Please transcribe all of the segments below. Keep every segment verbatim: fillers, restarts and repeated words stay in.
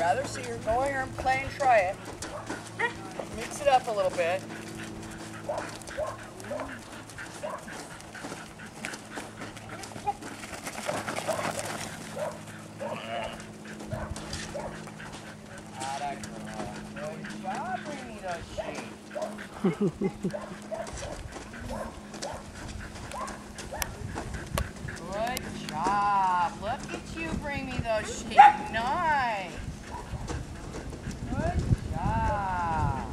rather see her go here and play and try it. Mix it up a little bit. Good job, bring me those sheep. Good job. Look at you bring me those sheep. Nice. Good job.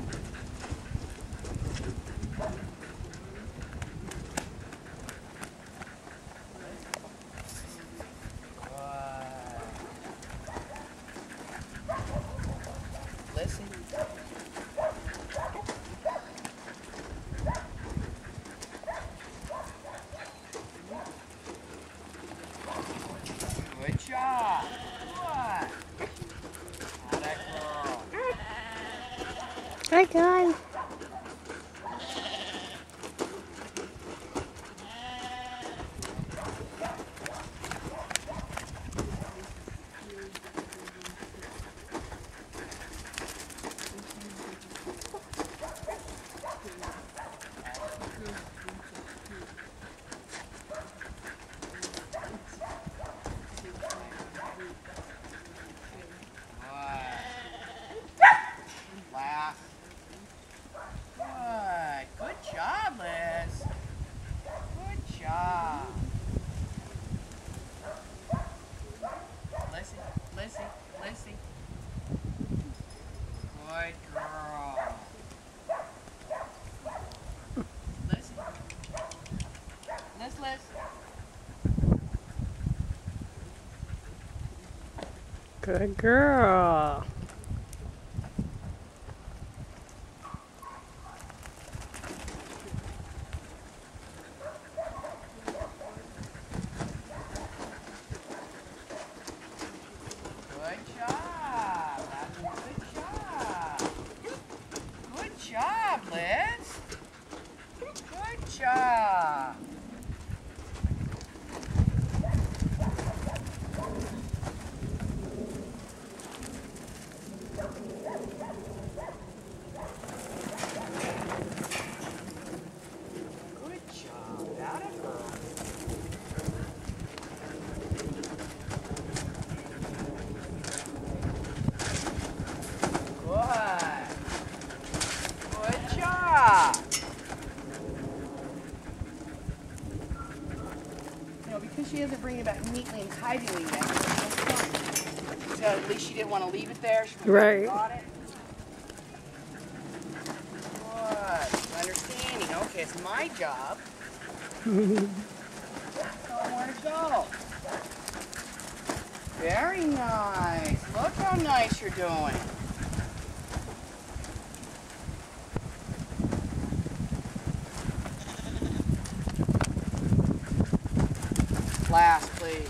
Good. Listen. Good job. Good. How that girl. Hi, guys. Laugh. Good. Good job, Liz. Good job. Listen, listen, listen. Good girl. Listen. Liz, Liz. Good girl. Good job. That's a good job. Good job, Liz. Good job. Good job. That a girl. Good. Good job. You know, because she hasn't bring it back neatly and tidily yet, so at least she didn't want to leave it there. She Right. got it. Good. Understanding. Okay, it's my job. Tell them where to go. Very nice. Look how nice you're doing. Last, please.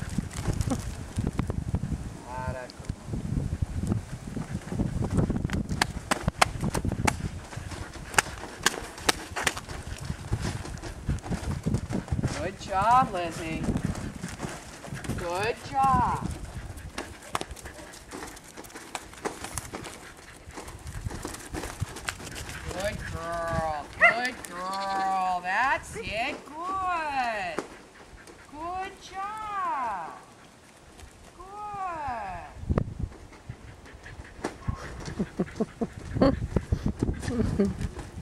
Good job, Lizzie. Good job. Good girl. Good girl. That's it. Good. Good job. Good.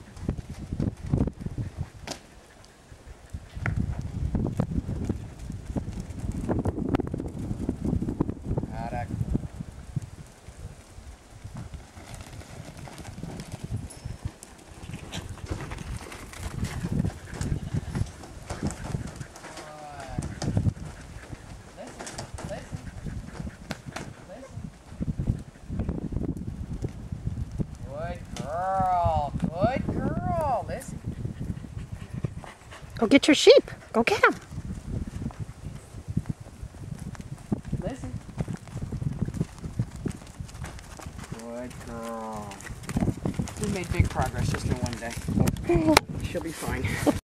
Girl, good girl. Listen. Go get your sheep. Go get them. Listen. Good girl. We made big progress just in one day. She'll be fine.